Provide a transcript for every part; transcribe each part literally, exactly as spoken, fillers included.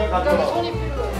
여기 손이 필요해.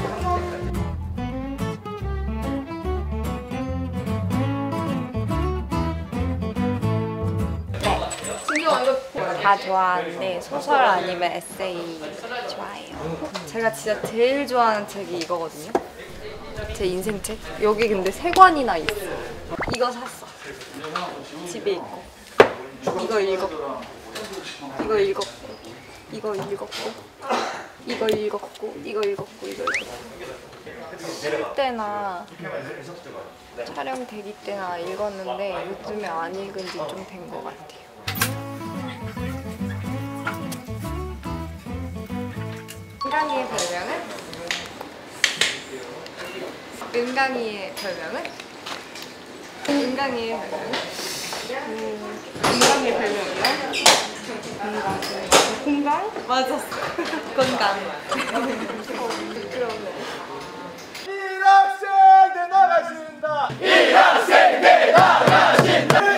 다 좋아하는데 소설 아니면 에세이 좋아해요. 제가 진짜 제일 좋아하는 책이 이거거든요. 제 인생 책. 여기 근데 세 권이나 있어요. 이거 샀어. 집에 있고. 이거 읽었고. 이거 읽었고. 이거 읽었고. 이거 읽었고. 이거 읽었고. 이거 읽었고. 쉴 때나 촬영 대기 때나 읽었는데 요즘에 안 읽은 지 좀 된 것 같아요. 은강이의 별명은? 은강이의 별명은? 은강이의 별명은? 음, 은강이의 별명이요? 건강. 건강? 맞았어. 건강. 부끄럽네. 일 학생 나가신다. 일 학생 나가신다.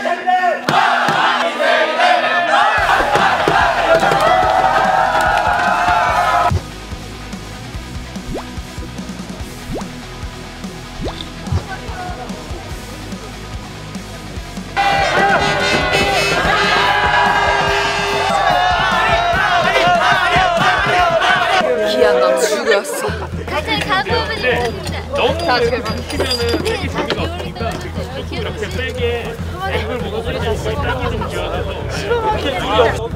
기한 너 죽였어. 가장 가부분이 있습니다. 너무 시키면은 되게 재미가 없으니까 조금 이렇게 세게 액을 보고 소리 낼 수 있다고 좀 지어서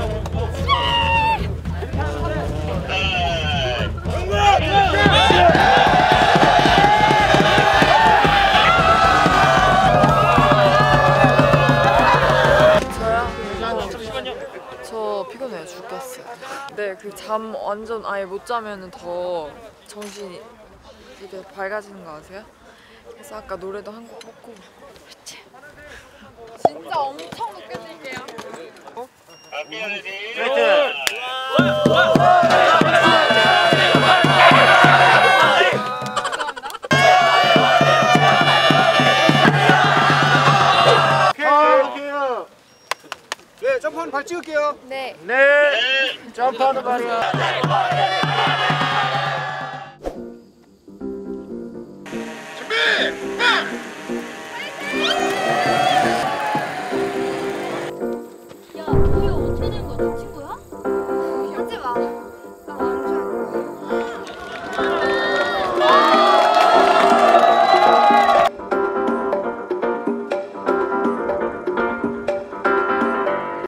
저 피곤해요. 죽겠어요. 네, 그 잠 완전 아예 못 자면은 더 정신이 되게 밝아지는 거 아세요? 그래서 아까 노래도 한 곡 뽑고 진짜 엄청 높게 뛸게요. 어? 네, 점프하는 발 찍을게요. 네. 네. 점프하는 발이야. 야, 그게 어떻게 된 거지?